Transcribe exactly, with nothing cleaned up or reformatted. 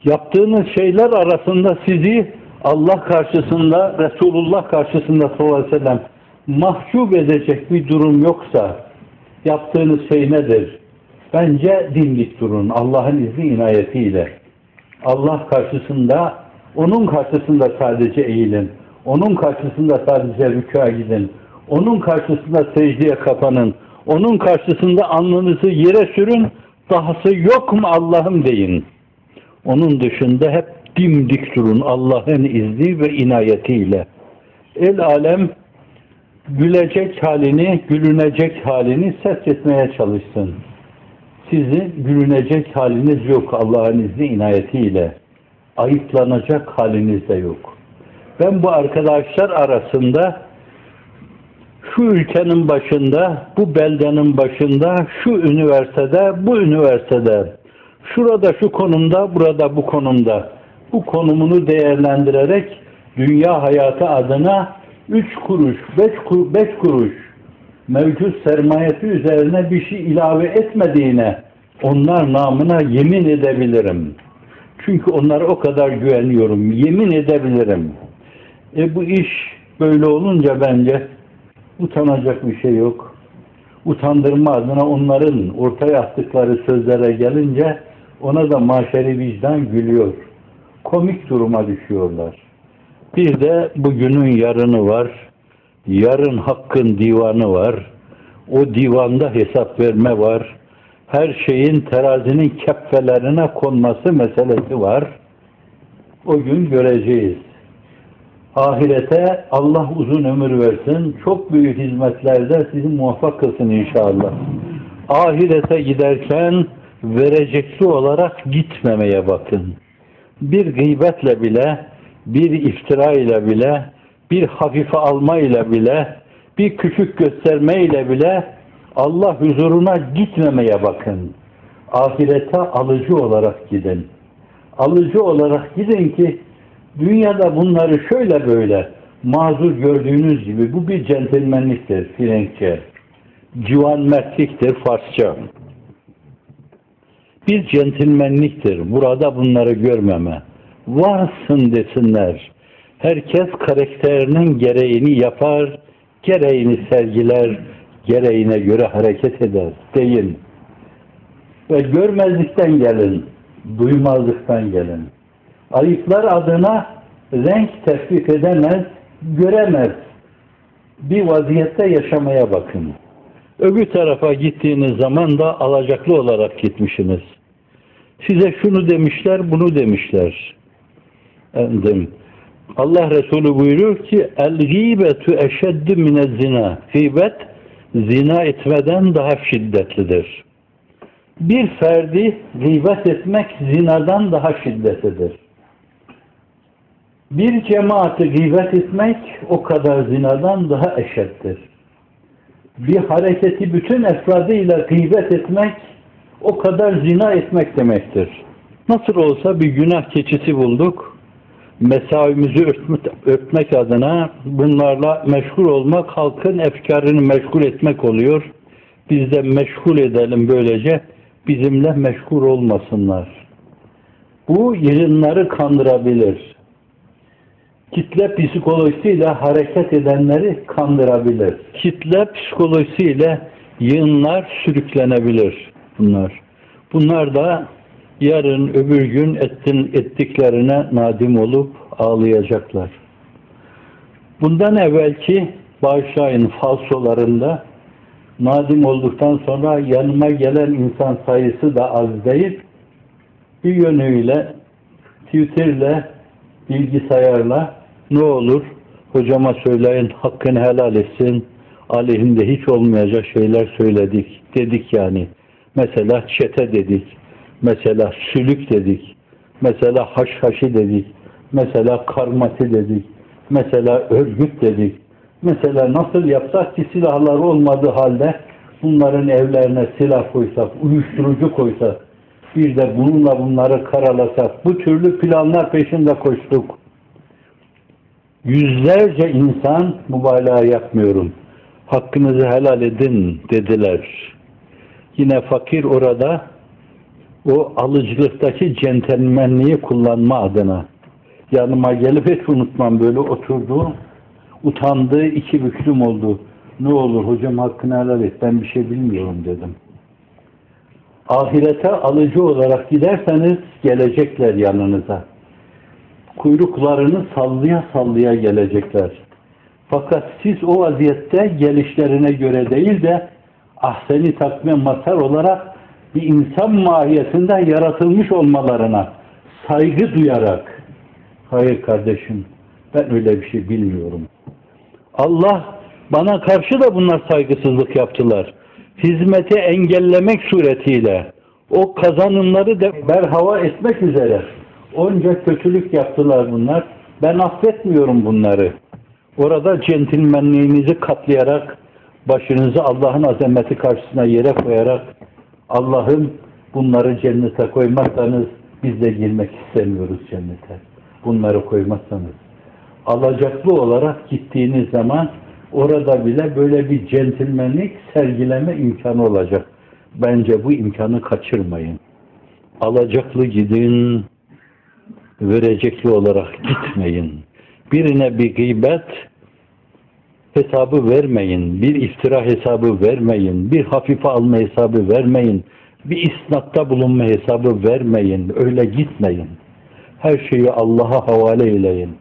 Yaptığınız şeyler arasında sizi Allah karşısında, Resulullah karşısında sallallahu aleyhi ve sellem mahcup edecek bir durum yoksa yaptığınız şey nedir? Bence dimdik durun Allah'ın izni inayetiyle. Allah karşısında, onun karşısında sadece eğilin. Onun karşısında sadece rükûa gidin. Onun karşısında secdeye kapanın. Onun karşısında alnınızı yere sürün. Dahası yok mu Allah'ım deyin. Onun dışında hep dimdik durun Allah'ın izni ve inayetiyle. El alem gülecek halini, gülünecek halini setretmeye çalışsın. Sizin gülünecek haliniz yok Allah'ın izni inayetiyle. Ayıplanacak haliniz de yok. Ben bu arkadaşlar arasında şu ülkenin başında, bu beldenin başında, şu üniversitede, bu üniversitede, şurada şu konumda, burada bu konumda, bu konumunu değerlendirerek dünya hayatı adına üç kuruş, beş kuruş, beş kuruş mevcut sermayesi üzerine bir şey ilave etmediğine onlar namına yemin edebilirim. Çünkü onlara o kadar güveniyorum. Yemin edebilirim. E bu iş böyle olunca bence utanacak bir şey yok. Utandırma adına onların ortaya attıkları sözlere gelince ona da maşeri vicdan gülüyor. Komik duruma düşüyorlar. Bir de bugünün yarını var. Yarın hakkın divanı var. O divanda hesap verme var. Her şeyin terazinin keffelerine konması meselesi var. O gün göreceğiz. Ahirete Allah uzun ömür versin. Çok büyük hizmetlerde sizi muvaffak kılsın inşallah. Ahirete giderken verecekli olarak gitmemeye bakın. Bir gıybetle bile, bir iftira ile bile, bir hafife alma ile bile, bir küçük gösterme ile bile Allah huzuruna gitmemeye bakın. Ahirete alıcı olarak gidin. Alıcı olarak gidin ki dünyada bunları şöyle böyle mazur gördüğünüz gibi bu bir centilmenliktir Frenkçe. Civan mertliktir Farsça. Bir centilmenliktir. Burada bunları görmeme. Varsın desinler. Herkes karakterinin gereğini yapar, gereğini sergiler, gereğine göre hareket eder. Deyin. Ve görmezlikten gelin, duymazlıktan gelin. Ayıplar adına renk tespit edemez, göremez bir vaziyette yaşamaya bakın. Öbür tarafa gittiğiniz zaman da alacaklı olarak gitmişsiniz. Size şunu demişler, bunu demişler. Efendim, Allah Resulü buyuruyor ki el-gîbetu eşeddu minez-zina. Gıybet zina etmeden daha şiddetlidir. Bir ferdi gıybet etmek zinadan daha şiddetlidir. Bir cemaati gıybet etmek o kadar zinadan daha eşittir. Bir hareketi bütün efradıyla gıybet etmek o kadar zina etmek demektir. Nasıl olsa bir günah keçisi bulduk. Mesavimizi örtmek adına bunlarla meşgul olmak, halkın efkarını meşgul etmek oluyor. Biz de meşgul edelim böylece, bizimle meşgul olmasınlar. Bu yığınları kandırabilir. Kitle psikolojisiyle hareket edenleri kandırabilir. Kitle psikolojisiyle yığınlar sürüklenebilir bunlar. Bunlar da yarın öbür gün ettin, ettiklerine nadim olup ağlayacaklar. Bundan evvelki bağışlayın falsolarında nadim olduktan sonra yanıma gelen insan sayısı da az değil. Bir yönüyle Twitter'le, bilgisayarla ne olur hocama söyleyin hakkını helal etsin, aleyhinde hiç olmayacak şeyler söyledik dedik yani. Mesela çete dedik, mesela sülük dedik, mesela haşhaşi dedik, mesela karmati dedik, mesela örgüt dedik. Mesela nasıl yapsak ki silahları olmadığı halde bunların evlerine silah koysak, uyuşturucu koysak, bir de bununla bunları karalasak, bu türlü planlar peşinde koştuk. Yüzlerce insan, mübalağa yapmıyorum, hakkınızı helal edin dediler. Yine fakir orada o alıcılıktaki centilmenliği kullanma adına yanıma gelip hiç unutmam, böyle oturdu, utandı, iki büklüm oldu. Ne olur hocam hakkını helal et, ben bir şey bilmiyorum dedim. Ahirete alıcı olarak giderseniz gelecekler yanınıza. Kuyruklarını sallaya sallaya gelecekler. Fakat siz o vaziyette gelişlerine göre değil de ahseni takvim mazhar olarak bir insan mahiyetinden yaratılmış olmalarına saygı duyarak, hayır kardeşim ben öyle bir şey bilmiyorum. Allah bana karşı da bunlar saygısızlık yaptılar. Hizmeti engellemek suretiyle o kazanımları da berhava etmek üzere onca kötülük yaptılar bunlar. Ben affetmiyorum bunları. Orada centilmenliğinizi katlayarak, başınızı Allah'ın azameti karşısına yere koyarak, Allah'ım bunları cennete koymazsanız biz de girmek istemiyoruz cennete. Bunları koymazsanız. Alacaklı olarak gittiğiniz zaman orada bile böyle bir centilmenlik sergileme imkanı olacak. Bence bu imkanı kaçırmayın. Alacaklı gidin, verecekli olarak gitmeyin. Birine bir gıybet hesabı vermeyin, bir iftira hesabı vermeyin, bir hafife alma hesabı vermeyin, bir isnatta bulunma hesabı vermeyin, öyle gitmeyin. Her şeyi Allah'a havale eyleyin.